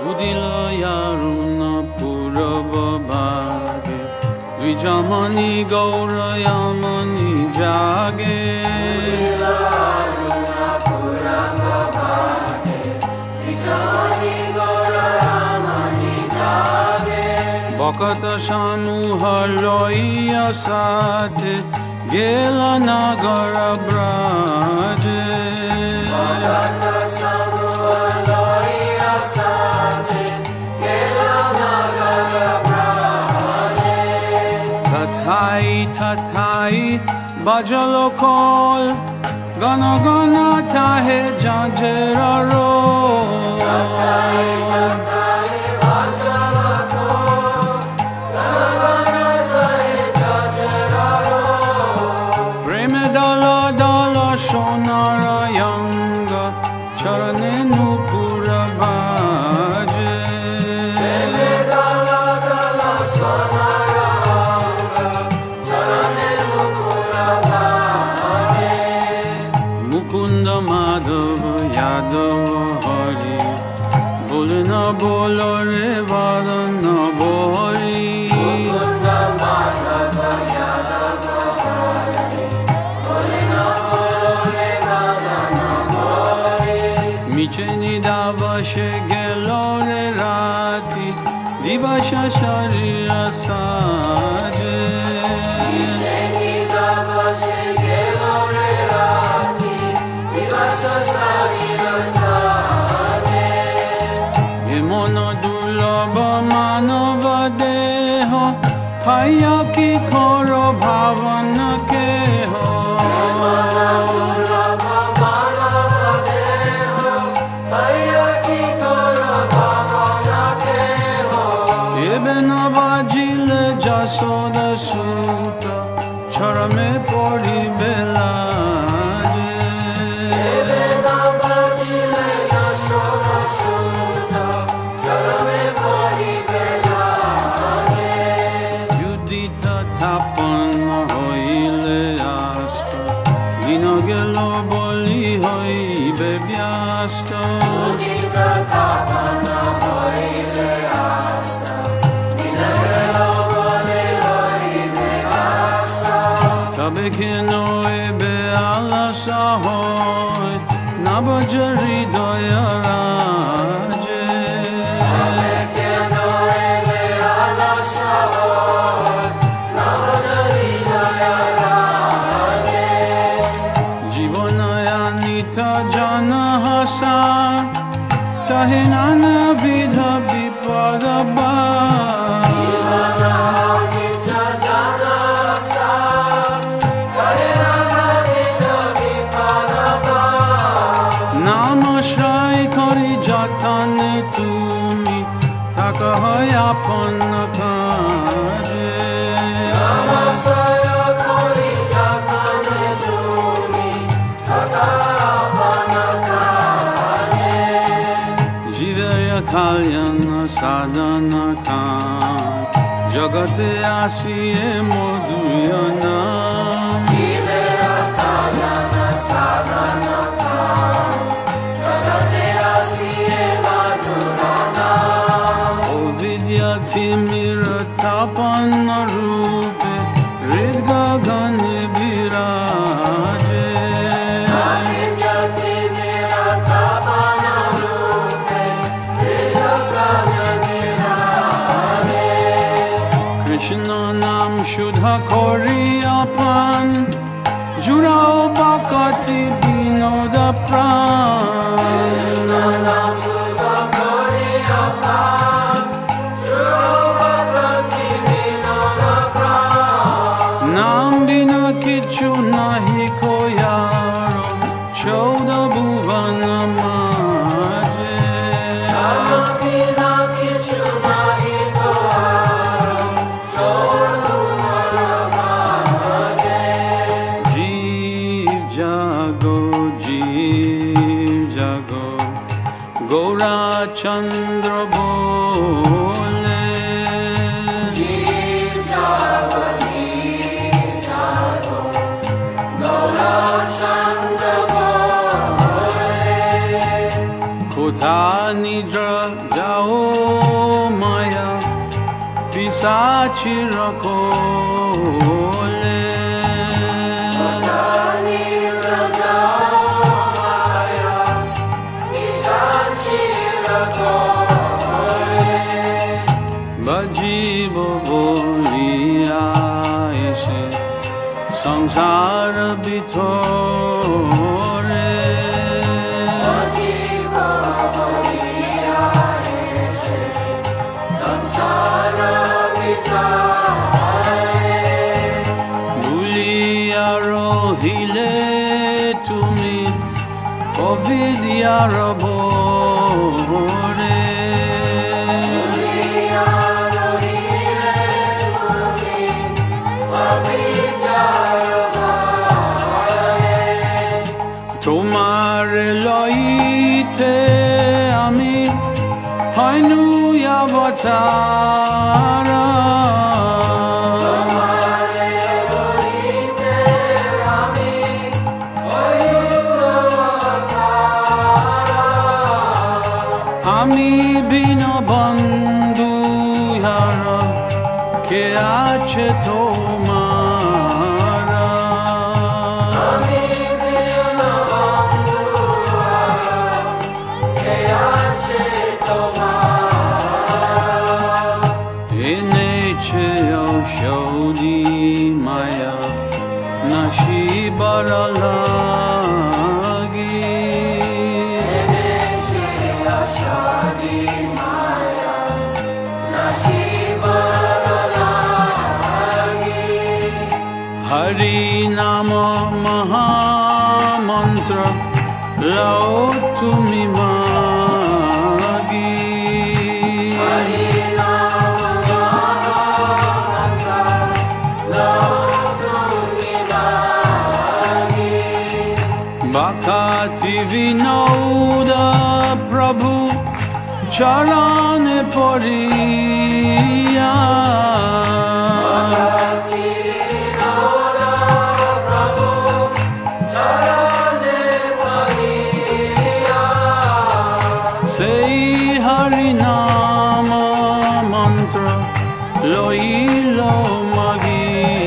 Udila Purabhavage Vijamani Gaurayamani Jage Udila Purabhavage Vijamani Gaurayamani Jage Bhakata Samuha Loiya Sate Gela Nagara Braje Bhakata Samuha Loiya Sate Gela Nagara Braje tāthaī tāthaī bajalo khol gana gana tahe jhājas ro Tāthaī Tāthaī Bhajala Khol Gana Gana Tahe Jhājas ro preme dala dala shonarayanga charane nupura bhaje Preme Dala Dala Sonaranga Charane Nupura Bhaje Mukunda Madhava Yadava Hari Bolena bolo re vadana bori Mukunda Madhava Yadava Hari Bolena Bolo Re Vadana Bori Micheni dava shegelo re rati Divasha sharira saje Sheni Dava Shegelo Re Rati Divasa Sarira Sade Yemona dulabha manava deho Haya ki khoro bhavana keho Ebena bajile jasoda suta charame pori belaje Yudita tapan hoile asta Vinagelo boli hoi bebyasta Tabekeno ebe ala sahoy Nabajari doya raje Jivanaya nita jana hasan Tahe nana vidha vipadabha Namaskar kari jatane tumi Takahoy apana kaje Jiveya kalyana sadhana kan Jagate asiye moduyana Timira tapana rupe Ridga gane viraje Timira tapana rupe Ridga gane viraje Krishna nam shudha kori apan Jurao bhakti vinoda pran Krishna nam shudha kori apan Nam bina kichu nahi koyaro Chauda bhuvana maje Nam bina kichu nahi koyaro Chauda bhuvana maje Jeev jago Gaura Chandra bole Jeev jago Gaura Chandra bole kotha nidra jao maya pisachi rakole bajibo boliya aise sansar bithore Hile tumi ovidyar bore tomar loite ami hainu yavatara Ami bina bandhu yara ke ache tomara Ami bina bandhu yara ke ache tomara Eneche aushodi maya nashi barala Hari Nama Maha Mantra Lao Tumi Magi Hari Nama Maha Mantra Lao Tumi Magi Bhaktivinoda Prabhu Charane Poriya Harinama mantra loilo magi